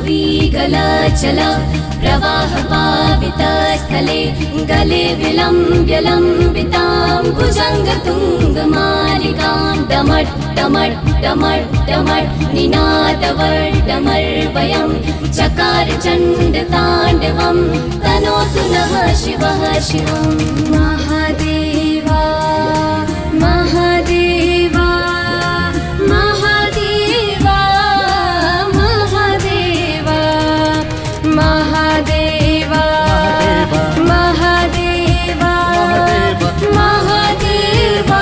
वीगलचल प्रवाहपावितस्थले गले विलम्ब्य लम्बिताम्बुजङ्गतुङ्गमालिकां डमट् डमट् डमट् डमट् निनादवर्डमर्वयं चकार चण्डताण्डवं तनोतु नः शिवः शिवं महादेवा महादेवा महादेवा महादेवा महादेवा महादेवा महादेवा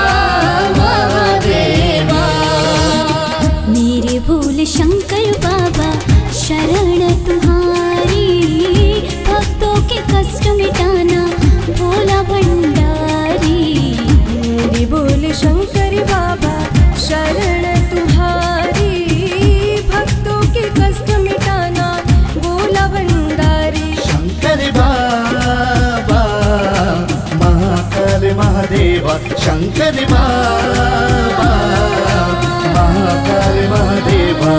महादेवा मेरे भोले शंकर बाबा शरण तुम्हारी, भक्तों के कष्ट मिटाना भोला भंडारी। मेरे भोले शंकर बाबा शरण तुम्हारी, भक्तों के कष्ट मिटाना भोला भंडारी। शंकर बाबा महाकाल महादेवा, शंकर बाबा महाकाल महादेवा।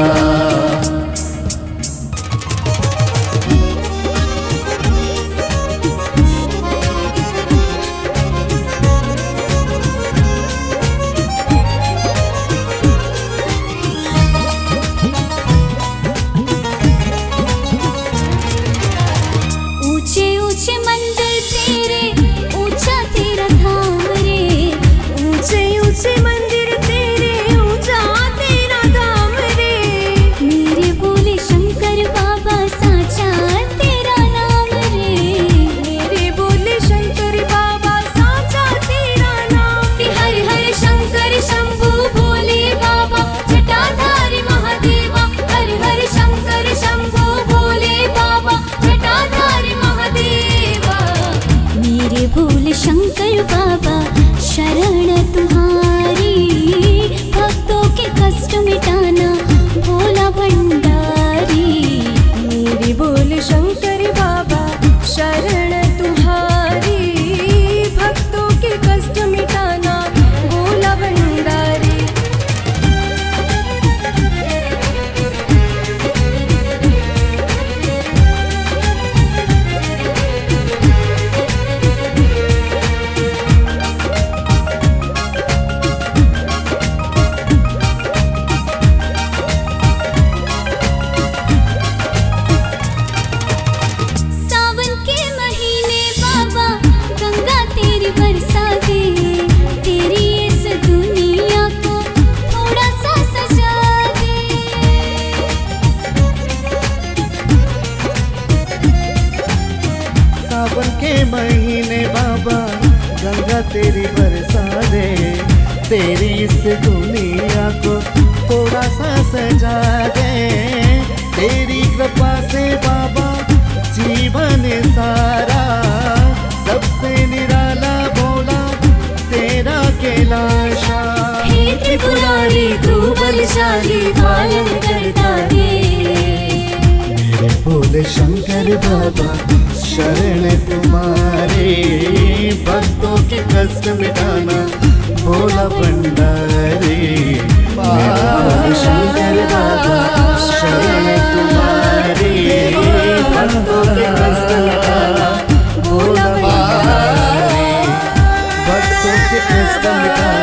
शंकर बाबा शरण तुम्हारी, भक्तों के कष्ट मिटाना भोला भंडारी। मेरे भोले शंकर बाबा शरण तुम्हारी, भक्तों के कष्ट मिटाना भोला भंडारी। सावन के महीने बाबा गंगा तेरी बरसा दे, तेरी इस दुनिया को थोड़ा सा सजा दे। तेरी कृपा से बाबा जीवन सारा सबसे निराला भोला तेरा कैलाशा। हे त्रिपुरारी तू बलशाली पालन करता दे। मेरे भोले शंकर बाबा शरण तुम्हारे, भक्तों के कष्ट मिटाना भोला भंडारी। मेरे भोले शंकर बाबा शरण तुम्हारे, भक्तों के कष्ट मिटाना भोला भंडारी। भक्तों के कष्ट मिटाना